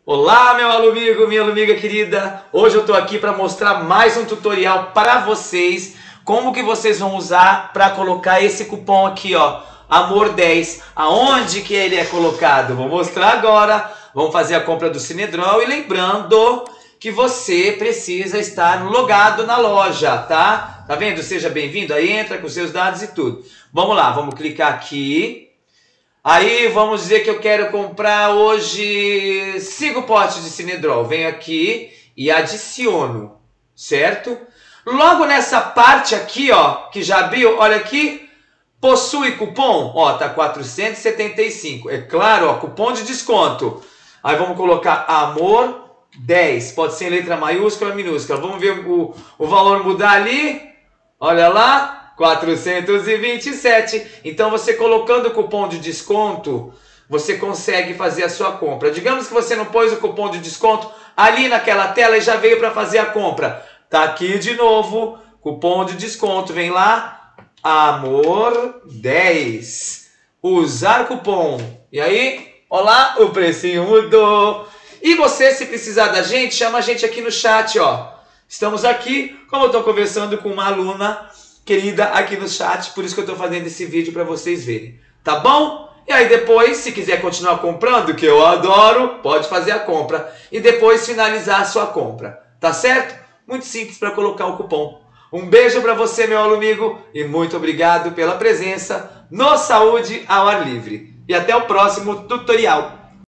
Olá, meu alumigo, minha alumiga querida. Hoje eu estou aqui para mostrar mais um tutorial para vocês. Como que vocês vão usar para colocar esse cupom aqui, ó, Amor10. Aonde que ele é colocado? Vou mostrar agora. Vamos fazer a compra do Cinedrol e lembrando que você precisa estar logado na loja, tá? Tá vendo? Seja bem-vindo. Aí entra com seus dados e tudo. Vamos lá, vamos clicar aqui. Aí vamos dizer que eu quero comprar hoje 5 potes de Cinedrol. Venho aqui e adiciono, certo? Logo nessa parte aqui, ó, que já abriu, olha aqui, possui cupom, ó, tá 475. É claro, ó, cupom de desconto. Aí vamos colocar Amor 10, pode ser em letra maiúscula, minúscula. Vamos ver o valor mudar ali. Olha lá. 427. Então você colocando o cupom de desconto, você consegue fazer a sua compra. Digamos que você não pôs o cupom de desconto ali naquela tela e já veio para fazer a compra. Tá aqui de novo, cupom de desconto. Vem lá, Amor 10. Usar cupom. E aí, olá, o precinho mudou. E você, se precisar da gente, chama a gente aqui no chat, ó. Estamos aqui, como eu estou conversando com uma aluna querida aqui no chat, por isso que eu estou fazendo esse vídeo para vocês verem, tá bom? E aí depois, se quiser continuar comprando, que eu adoro, pode fazer a compra e depois finalizar a sua compra, tá certo? Muito simples para colocar o cupom. Um beijo para você, meu amigo, e muito obrigado pela presença no Saúde ao Ar Livre. E até o próximo tutorial.